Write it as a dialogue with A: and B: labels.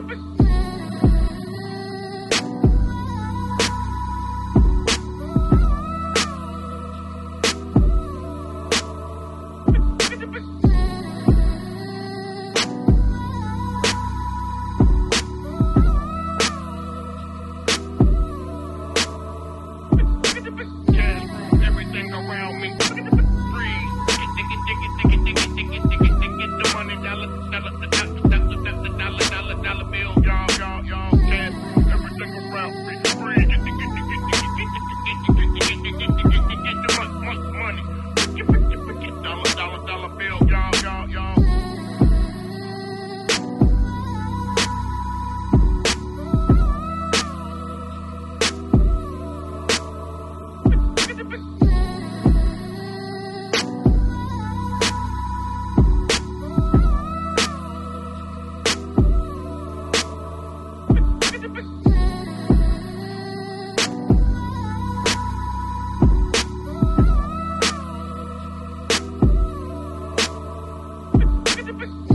A: Everything around me free. Get the money, dollar bill, y'all, cash. Everything around me free. Get the money. Get dollar bill, y'all. Get the